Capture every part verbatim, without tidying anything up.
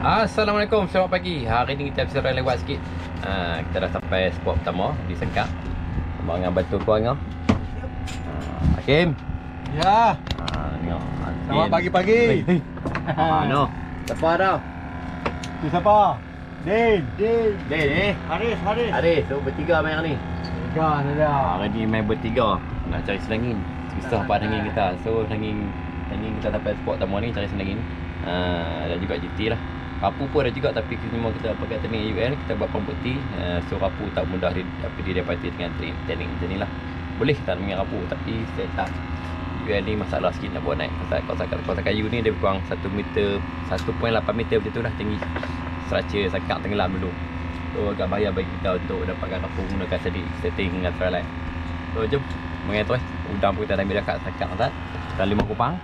Assalamualaikum, selamat pagi. Hari ni kita berserai lewat sikit. ha, Kita dah sampai spot pertama di Sengkang sama dengan bantu keluarga. ha, Hakim. Ya. ha, Tengok Selamat pagi-pagi. ha, No. Siapa dah? Tu siapa? Din. Din. Din eh Haris, Haris. Haris, so bertiga main hari ni. Tiga ni dah. Hari ni main bertiga. Nak cari selangin. Susah pada angin kita. So angin angin kita sampai spot pertama ni cari selangin. ha, Dan juga G T lah. Rapu pun ada juga, tapi semua kita pakai training U L, kita buat kompeti. uh, So rapu tak mudah di, apa didapati dengan training, training macam ni lah. Boleh tak dengan rapu, tapi saya tak. U L ni masalah sikit nak buat naik. Kawasan kayu ni dia kurang satu meter, satu perpuluhan lapan meter macam tu lah tinggi. Structure sakak tenggelam dulu. So agak bahaya bagi kita untuk dapatkan rapu menggunakan setting, setting dengan trial line. So jom mengenai terus. Udang pun kita dah ambil dekat sakak atas. Dan lima kupang.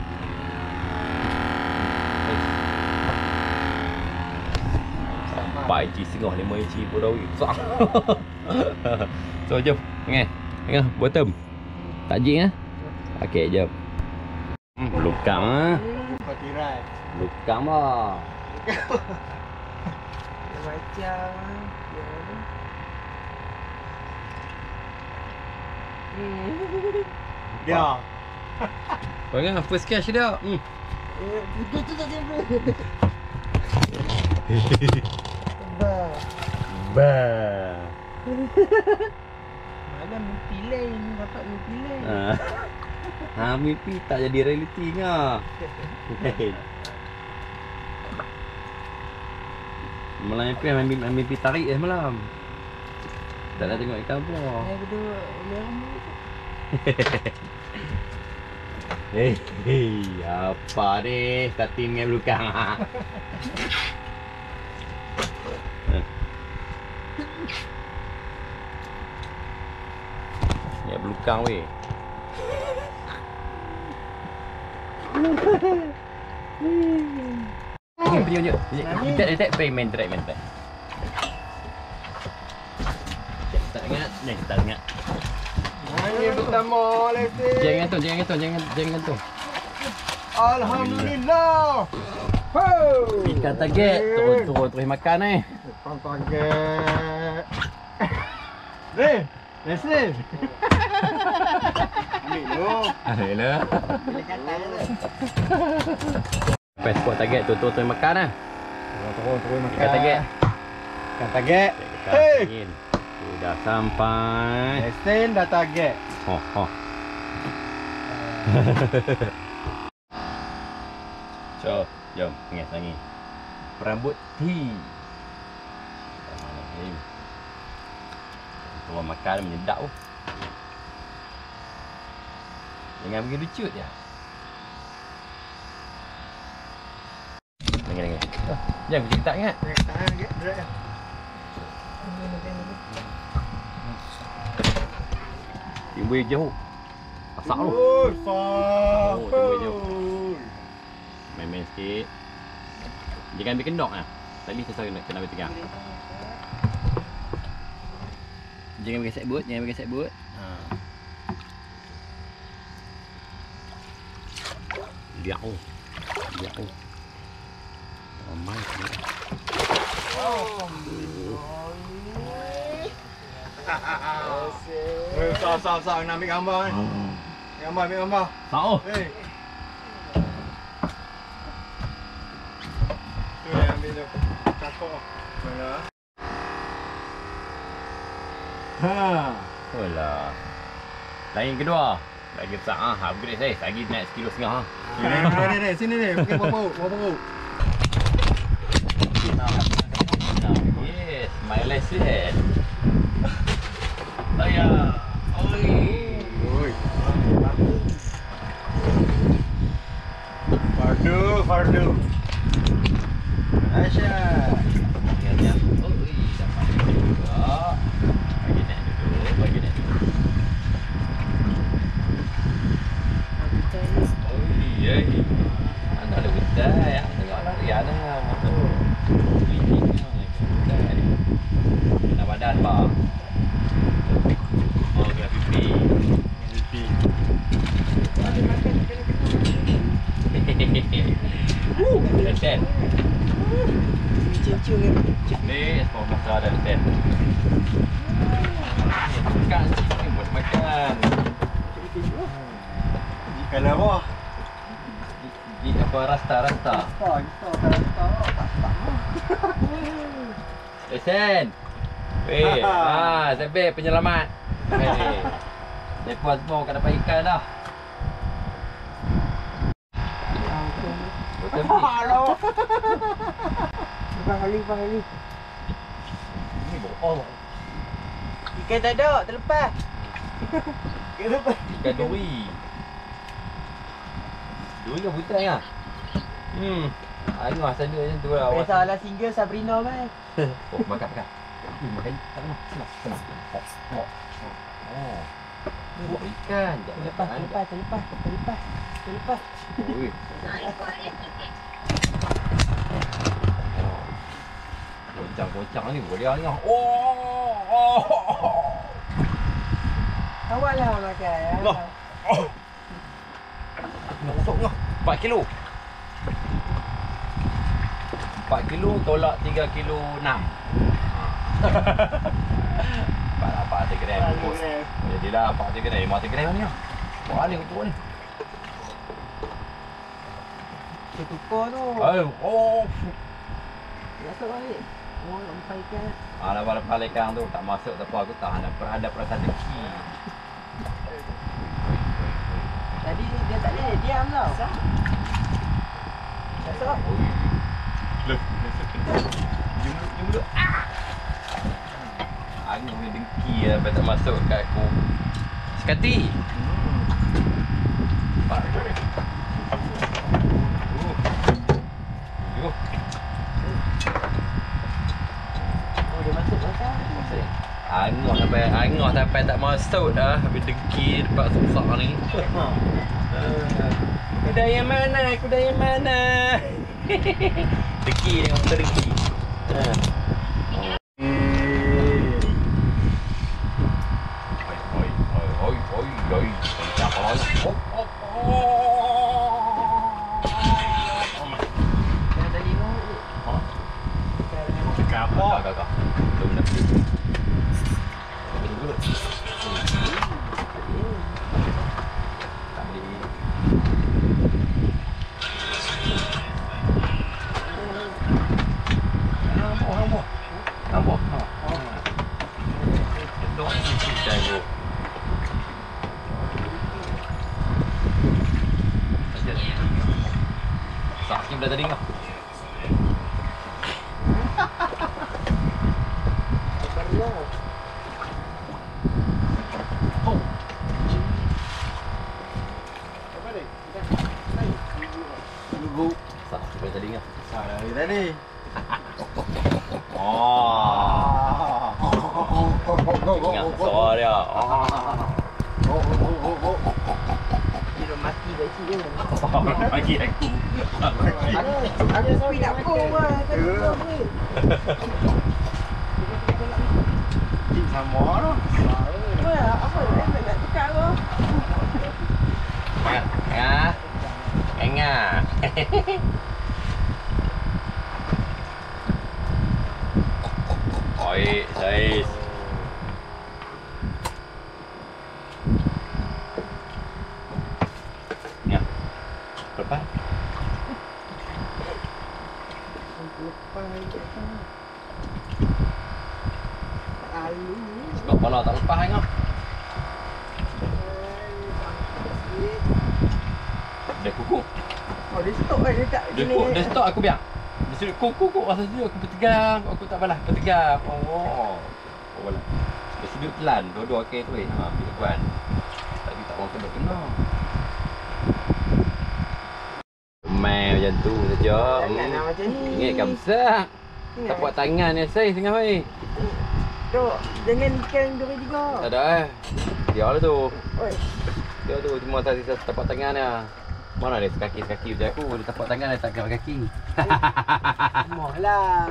empat inci setengah, lima inci pun dah besar. So jom, tengah tengah bottom tajik eh. Okey, jom. hmm, Belukang ah. Patirai. Belukang lah. Macam Dia. Kau ingat first cash dia. Hmm. Betul tu tak tembak. Ba. Malam mimpi lain, dapat mimpi lain. Ha. Ha, mimpi tak jadi realiti ngah. Malam mimpi mimpi, mimpi tarik eh malam. Tak nak tengok ikan apa. Saya berdua lama. Hei, hey, apa ni? Starting dengan belukang. Ya belukang weh. Ni pergi je. Kita kita play main track main track. Tak ingat, ni tak ingat. Ini pertama lagi. Jangan gantung, jangan gantung, jangan jangan gantung. Alhamdulillah. Ho. Ikan target, turun-turun terus makan eh. Ikan target. Din, Leslie. Ambil lu. Ayolah. Bila kata tu. Pas spot target tu turun terus makan ah. Turun turun makan. Ikan target. Ikan target. Hey. Hey. Sudah sampai. Leslie dah target. Oh, oh. So, jom pengas lagi. Perambut T. Mana ni? Turun makan menyedap tu. Jangan pergi lucut je. Dengar dengar. Oh, jangan pergi tak ingat. Tahan sikit, berat dah. Timbul jauh. Pasak tu. Oh, sah. Oh, timbul jauh. Main-main sikit. Jangan ambil kendok lah. Tadi saya kena kena ambil tegang. Jangan ambil set boot, jangan ambil set boot. Ha. Liau. Liau. Ramai ni. Eh, sah, sah, sah. Nak ambil gambar ni. Gambar, ambil gambar. Sao. Hei. Tu yang ambil tu. Cakap. Mana? Ha. Olah. Lain kedua. Lagi besar ah, upgrade saya. Lagi naik sekilo setengah ah. Ni, ni, ni, sini ni. Pakai bawah perut, bawah perut. Yes, my lesson. Ayah. Oi. Oi. Fardu, fardu. Aisyah. Ingat-ingat. Oi, dapat juga. Bagi naik dulu, bagi naik dulu. Oi, yai. Mana ada bedai ya? Tengok lari ada. Kena badan bah. Oh, kena pipi. Pipi. Hehehe. Woo, keren. Cium-cium ni. Ni semua masalah ada ten. Makan ni buat makan. Kalau apa? Di apa rasta rasta. Tak, tak, tak, tak, tak. Lesen. Weh, ah, Zabel penyelamat. Hei. Depa semua kan dapat ikan dah. Betul ni. Halo. Lepas kali, lepas kali. Ni bohong. Ikan tak ada, terlepas. Kenapa? Ikan duri. Duri ke buta ya? Hmm. Angah sana macam tu lah. Biasalah single Sabrina kan. Oh, makan makan. Hmm, makan. Tak kena. Senang, senang. Oh. Oh. Buat ikan. Terlepas, terlepas, terlepas, terlepas, terlepas. Oi. Goncang-goncang ni boleh angah. Oh. Oh. Awaklah makan. Ya. Loh. Oh. Masuk ngah. empat kilo. empat kilo tolak tiga kilo enam. Empat apa tiga gram. Jadilah empat tiga gram, lima tiga gram ni. Buat ni untuk ni. Ketukar tu. Ay, oh. Masuk balik. Oh, nampak ikan. Ah, lepas-lepas ikan tu tak masuk tak apa aku tahan ada ada perasaan deki. Tadi dia tak boleh diam tau. Masuk. Oi. Loh, jom jom dulu. Ah. Angin ni dengki lah sampai tak masuk kat aku. Sekati. Pak. Yo. Oh, dia masuk pasal. Angah sampai angah sampai tak masuk dah. Habis dengki dekat susah ni. Kuda yang mana? Kuda yang mana? Dengki dengan motor dengki. Ha. Oi oi oi oi oi. Tak apa. Oh oh oh. Dah tadi tu. Ha. Cakap apa? Agak agak. Belum nak. Dulu dulu. Tak boleh. Nampak, nampak. Nampak. Ha. Kedok ni kita tu. Sakit dah tadi kau. Oh. Apa ni? Tunggu. Sakit dah tadi kau. Salah lagi tadi. Oh. Ingat suara dia. Oh, oh, oh, oh. Dia dah mati kat sini dia. Bagi aku. Aku aku speed nak go mah. Kan Ya. apa? Cik sama lah. Apa apa dia nak cakap apa? Engah. Engah. Oi, guys. Ya. Berapa? Lepas ikan. Alu. Sebab kalau tak lepas engah. Dia kuku. Oh, dia stop kan dia tak Dia kuku, dia stop aku biar. Dia suruh kuku kuku rasa dia aku bertegang, aku tak balas bertegang. Oh. Oh balas. Dia sudut telan dua-dua okey tu eh. Ha, bila kuan. Tadi tak orang kena kena. Main macam tu saja. Jangan nak macam ni. Ingatkan besar. Tak buat tangan ni saiz tengah wei. Dok, jangan ikan dua tiga. Tak ada eh. Dia lah tu. Oi. Dia tu cuma tadi sisa tapak tangan dia. Mana dia sekaki-sekaki macam aku, dia tapak tangan dia tak kena kaki. Mohlah.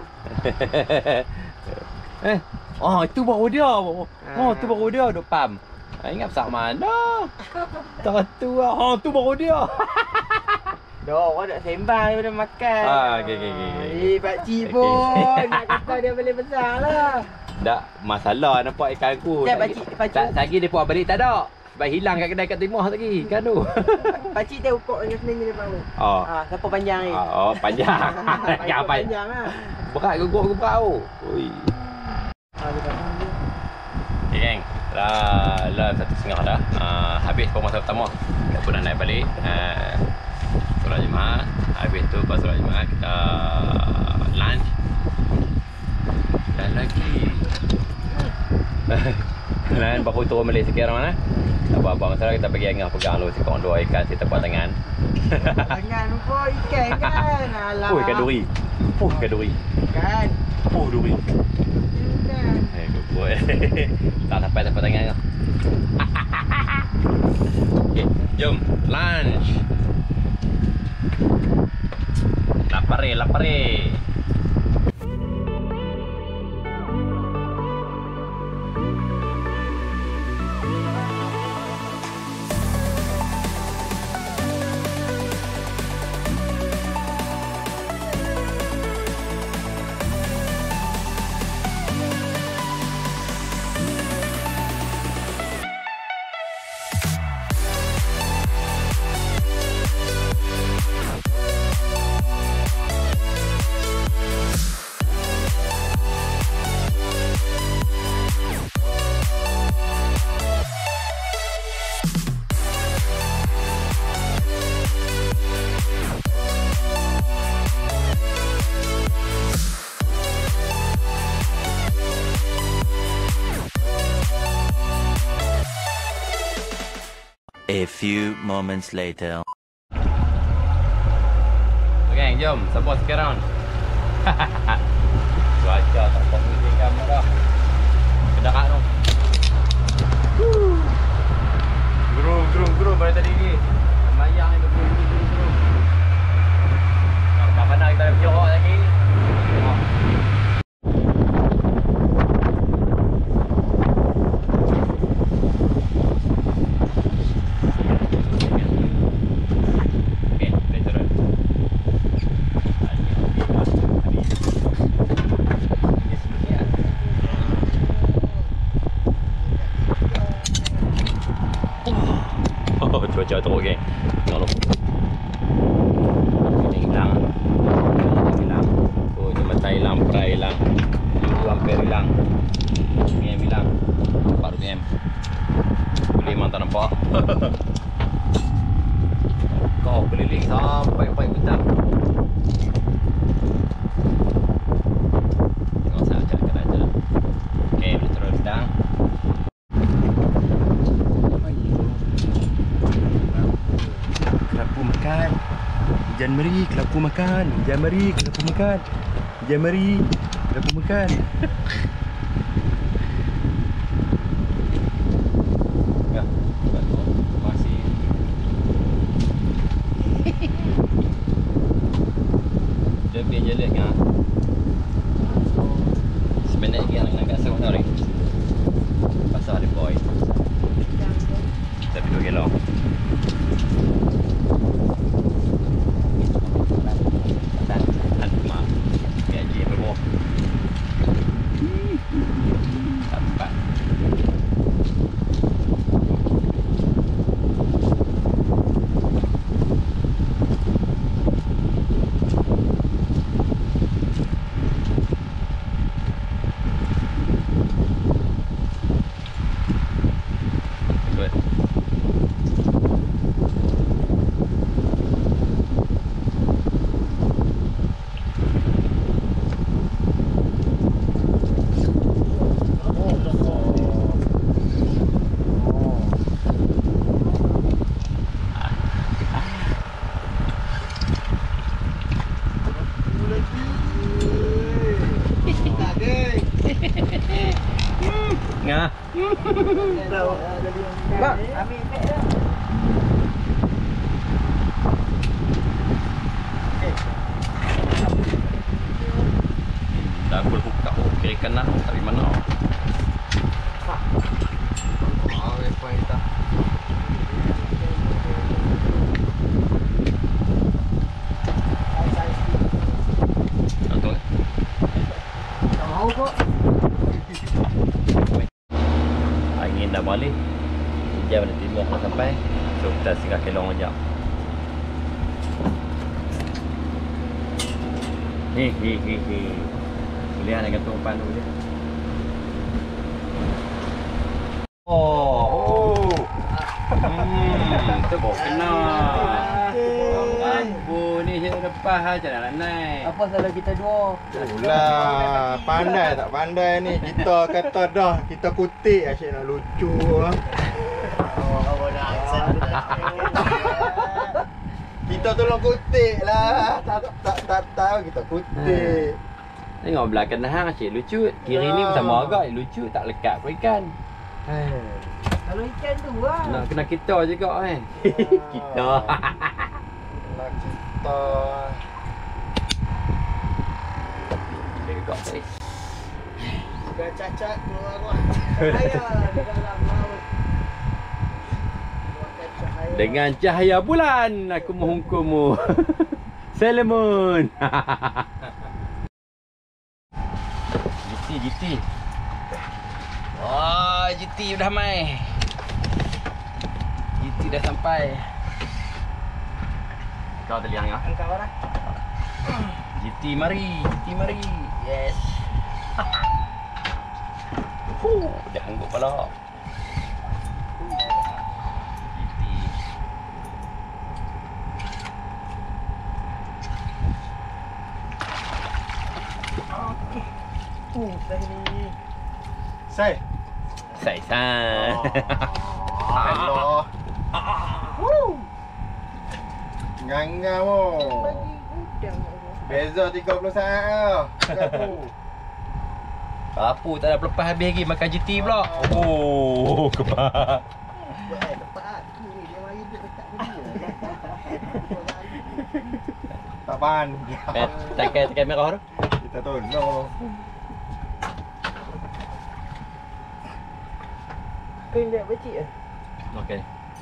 eh, oh itu baru dia. Oh, tu baru dia duk pam. Ah, ingat besar mana? Tak tu ah. Oh, tu baru dia. Dah Dok, orang nak sembang daripada makan. Ah, okey okey okey. Eh, pakcik Okey. pun nak kata dia boleh besar lah. Tak masalah nampak ikan aku. Tak, pakcik, pakcik. Tak lagi dia buat balik tak ada. Sebab hilang kat kedai kat timah lagi. Kan tu. Pakcik tahu kok dengan senang dia tahu. Oh. Ah, siapa panjang ni? Ah, oh, panjang. Panjang Apa? panjang lah. Berat guguk ke berat tu. Oi. Ah, dia kat mana dia? Okay, geng. Dah, dah satu setengah dah. Uh, habis permasa pertama. Kita pun dah naik balik. Uh, solat Jumaat. Habis tu pas solat Jumaat kita lunch. Dan lagi. Dan baru turun balik sikit orang mana? Tak apa-apa. Masalah kita pergi angah pegang dulu. Sekong dua ikan si tepuk tangan. Tangan lupa ikan kan. Alah. Oh, ikan duri. Oh, ikan duri. Kan. Oh, duri. Kan. Eh, guguk eh. Tak sampai tepuk tangan kau. Okay, jom. Lunch. Lapar eh, lapar eh. A few moments later. Okay, jom. Support sekarang. Cuaca tak apa pusing kamu dah. Kedarat tu. Gerung, gerung, gerung pada tadi ni. Mayang ni gerung, gerung, gerung, gerung. Tak pandang kita ada berjorok lagi. Cuaca teruk geng. Tengok lu. Ini hilang. Ini hilang. Tu ni mata hilang, perai hilang. Ini hampir hilang. B M hilang. Baru B M. Boleh memang tak nampak. Kau keliling sampai ke Pait Gudang. Tengok saya cakap kat aja. Okey, boleh terus Gudang. Kelapu makan. Hujan meri, kelapu makan. Hujan meri, kelapu makan. Hujan meri, kelapu makan. Ya, masih. Dia biar jelit kan. Sebenarnya lagi yang nak kasih mana ni? Pasal ada boy. Tapi dua kilo. Ngah. Bang, ambil beg dah. Dah aku buka okey kena tapi mana? Ah, lepas kita. boleh. Jam dah timur nak sampai. So kita singgah Kelong sekejap. Hi hi hi hi. Boleh nak gantung umpan tu boleh. Oh, oh. Hmm, tu bawa kena. Lampu ni saya lepas aja nak naik. Apa salah kita dua? Lah, pandai tak pandai ni. Kita kata dah, kita kutik asyik nak lucu. Kita tolong kutik lah. Tak tak tak tahu kita kutik. Tengok belah kanan asyik lucu. Kiri ni sama agak lucu tak lekat pun ikan. Kalau ikan tu lah. Nak kena kita juga kan. Kita. Nak kita. Dia juga guys. Sudah cacat keluar lah. Cahaya di dalam laut. Keluarkan cahaya. Dengan cahaya bulan aku menghukummu. Sailor Moon. G T G T. Wah, G T dah mai. G T dah sampai. Kau terliang ya? Angkat orang. G T mari, G T mari. Yes. Huh, dah angguk pula. G T. Okey. Uh, saya ni. Sai. Sai sai. Allah. Woo. Ngangam oh. Bagi udang apa? Beza tiga puluh saat tau. Apa tak ada pelepas habis lagi makan G T pula. Oh, kebab. Eh, tempat aku ni dia mari dia dekat dia. Tak pan. Eh, tekan tekan merah tu. Kita tolong. Kau lihat kecil ke? Okey.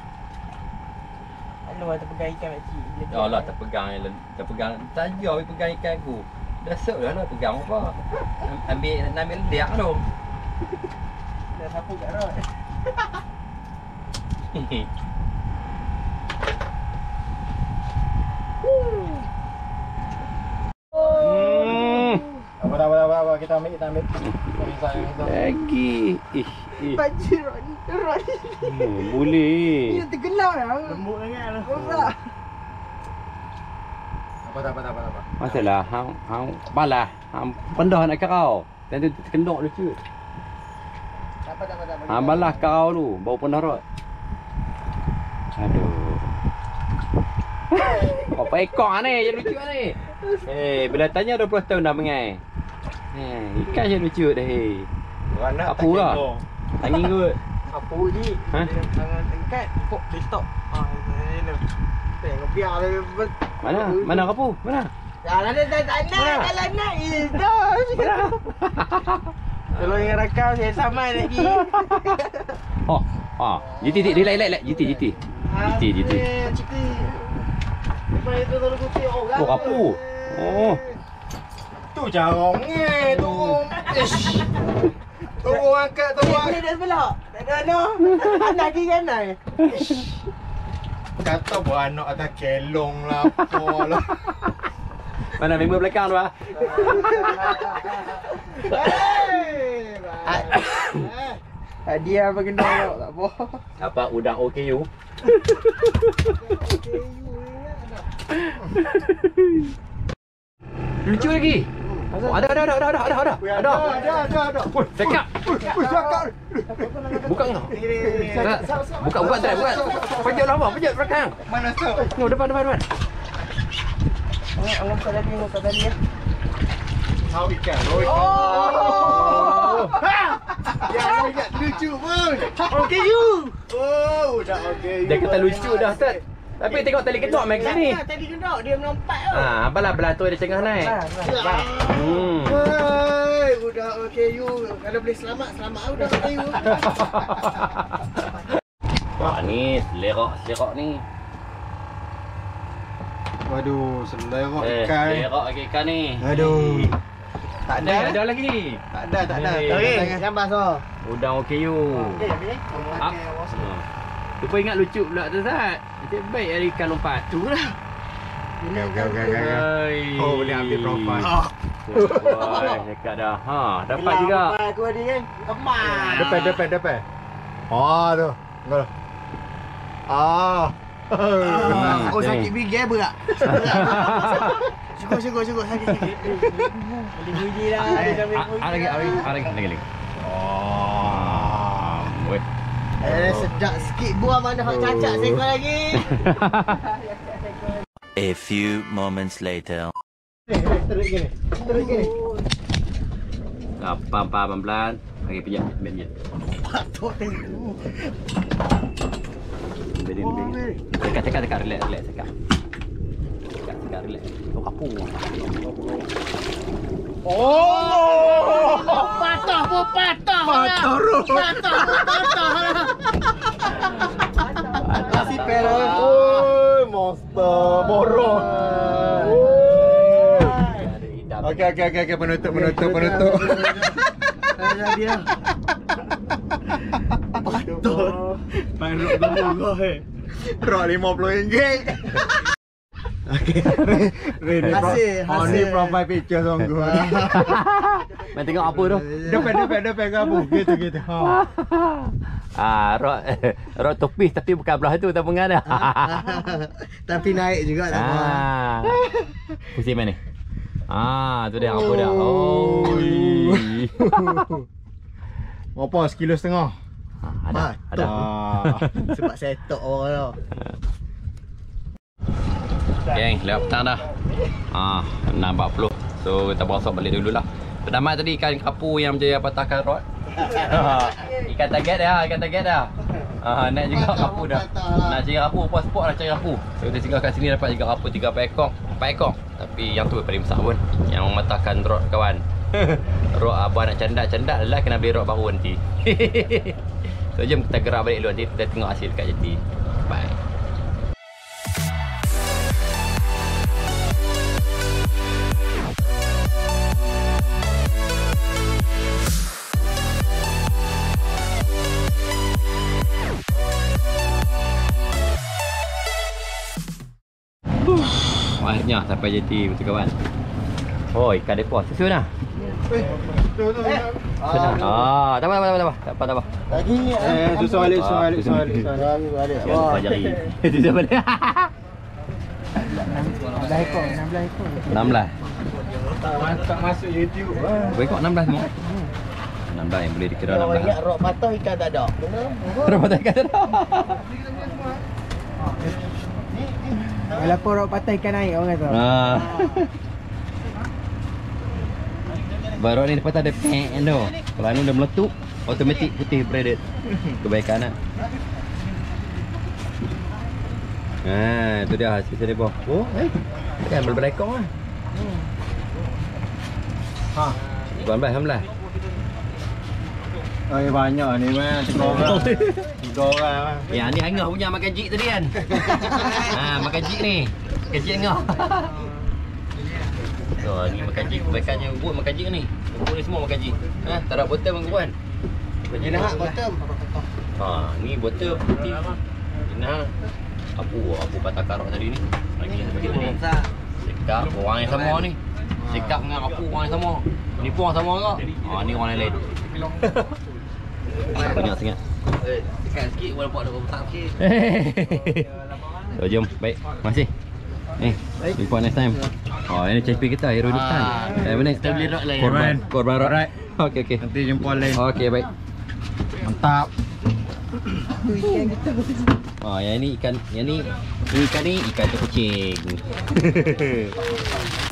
Anu ada pegang ikan kecil. Ya Allah, terpegang terpegang saja we pegang ikan aku. Dah sok dah lah pegang apa. Ambil nak ambil liak tu. Dah sapu kat rod. Hmm. Apa dah apa dah apa kita ambil kita ambil. Kami sayang itu. Lagi. Ih, ih. Banjir rod ni. Rod ni. Hmm, boleh. Dia tergelam dah. Lembut sangat lah. Rosak. Apa tak apa tak apa tak apa. Masalah hang hang balah. Hang pendah nak kau. Dan tu terkendok lucu. Tak apa tak apa tak apa. Hang balah kau tu, bau pendah rot. Aduh. Apa ekor ni? Jadi lucu ni. Eh, bila tanya dua puluh tahun dah mengai. Eh, ikan je lucu dah eh. Beranak Apa lah? Angin kot. Apa ni? Ha? Tangan angkat, pok di stop. Ah, ini. Tengok biar dia. Mana? Mana kapu? Mana? Jalan dia tak tak nak, jalan nak. Itu. Kalau yang rakam saya samai lagi. Oh, ah. G T, relax, relax, G T, G T. G T, G T. Citi. Lepas itu terus kutip orang. Oh, kapu. Oh. Tu carongnya turun. Ish. Turun angkat turun. Ini dah sebelah. Tak ada no. Anak kiri kanan. Kata beranak atas kelong lah apa lah. Mana member belakang tu ah? Hey. Dia apa kena tak tak apa. Apa udang O K U? Lucu lagi. Oh, ada ada ada ada ada ada ada. Ada ada ada ada. Cakap. Wih, cakap. Buka kau. Buka buka drive buka. Pejat lah bang, pejat belakang. Mana tu? Oh, depan depan depan. Allah Allah tadi Allah tadi ya. Tahu ikan. Oh. Oh. Ya, ikan lucu pun. Okey you. Oh, dah okey. Dia kata lucu dah Ustaz. Tapi tengok tali kedok main sini. Tadi kedok dia melompat tau. Ha, apalah belah tu dia cengah naik. Hmm. Hai, budak okey you. Kalau boleh selamat, selamat budak okey you. Wah, ni selerok selerok ni. Waduh, selerok Eh, ikan. selerok lagi ikan ni. Aduh. Tak ada. Eh, ada lagi ni. Tak ada, tak ada. Eh. Okey, gambar so. Udang O K U. Okey, okey. Up. Lupa ingat lucu pula tu Zat. Nasib baik ada ikan lompat. Tu lah. Okey, okey, okey, okey. Hai. Oh, boleh ambil profile. Wah, dekat dah. Ha, dapat juga. Bila aku ni kan, kemas. Depan, depan, depan. Oh, tu. Enggak. Ah. Hmm, Oh, ni. sakit bigi berat. Syukur, syukur, syukur. Sakit sikit. Boleh biji lah. Ada kami Ah, ah, lagi, ah, lagi, ah, lagi, lagi, lagi. Oh. Weh. Eh, sedap sikit. Buah mana hak cacat seekor lagi. A few moments later. Terus gini. Terus gini. Ah, pam, pam, pelan. Lagi pijak, ambil pijak. Patok tengok. Ambil dia, ambil dia. Dekat, dekat, dekat, relax, relax, dekat. Dekat, dekat, relax. Oh, kapur. Oh. Patah pun patah. Patah roh. Patah pun patah. Kasih pera. Oi, monster borong. Ada hitam. Okey, okey, okey, okey, penutup, penutup, penutup. Ada dia. Patah. Main rock gembur eh. Rock lima puluh ringgit. Okey. Ready. Hasil, Oh, ni hasil. profile picture sungguh. Main tengok apa tu? Depan, depan, depan kamu. Gitu, gitu. Ha. Ah, rok rok topis tapi bukan belah tu tabungan dah. Tapi naik juga tak apa. Ah. Pusing mana ni? Ah, tu dia apa dah. Oi. Berapa? Sekilo setengah. Ah, ada, ada. Ah. Sebab saya tok orang tau. Geng, lewat petang dah. Ah, enam empat puluh. So kita bosok balik dululah. Pertama tadi ikan kapu yang berjaya patahkan rod. Ikan target dah, ikan target dah. Ah, nak juga kapu dah. Nak cari kapu, apa spot nak cari kapu. So kita singgah kat sini dapat juga kapu tiga ekor, empat ekor. Tapi yang tu paling besar pun. Yang mematahkan rod kawan. Rod abang nak candak-candak lah kena beli rod baru nanti. So jom kita gerak balik dulu, nanti kita tengok hasil dekat jeti. Bye. Akhirnya sampai jeti betul kawan. Oh, ikan depa susun dah. Eh, tu, tu, tu. Susun. Ah, tak apa tak apa tak apa. Tak apa tak apa. Lagi ni. Eh, susah balik, susah balik, susah balik. Lagi balik. Jangan lupa jari. Susun balik. enam belas ekor, enam belas ekor. enam belas. Tak masuk YouTube. Berapa ekor enam belas semua? enam belas yang boleh dikira enam Kalau belas. ingat rok patah ikan tak ada. Berapa tak ikan dah? Walaupun rok patah ikan naik orang kata. Ah. Baru ni dapat ada pek tu. Kalau ni dah meletup, automatik putih braided. Kebaikan lah. Ha, tu dia hasil dia bawah. Oh, eh. Kan belah ekor lah. Ha. sembilan belas, sembilan belas. Oh, banyak ni mah. Tiga orang. Tiga orang. Yang ni Angah punya makan jik tadi kan. Ha, makan jik ni. Makan jik Angah. So, ni makan jik. Kebaikannya buat makan jik ni. Buat ni semua makan jik. Ha, tak ada botol bang kawan. Jenah bottom. Ha, ni botol putih. Jenah. Apu, apu patah karok tadi ni. Lagi yang bagi tadi. Sekap orang yang sama ni. Sekap dengan apu orang yang sama. Ni pun orang sama ke? Ha, ni orang lain. Banyak sangat. Eh, tekan sikit walaupun ada besar sikit. So jom, baik. Masih. Eh, jumpa next time. Oh, ini champion kita Hero Dutan. Eh, mana? Kita beli rod lain. Korban, korban rod. Alright. Okey okey. Nanti jumpa lain. Okey, baik. Mantap. Tu ikan kita. Oh, yang ni ikan, yang ni, ni ikan ni ikan tu kucing.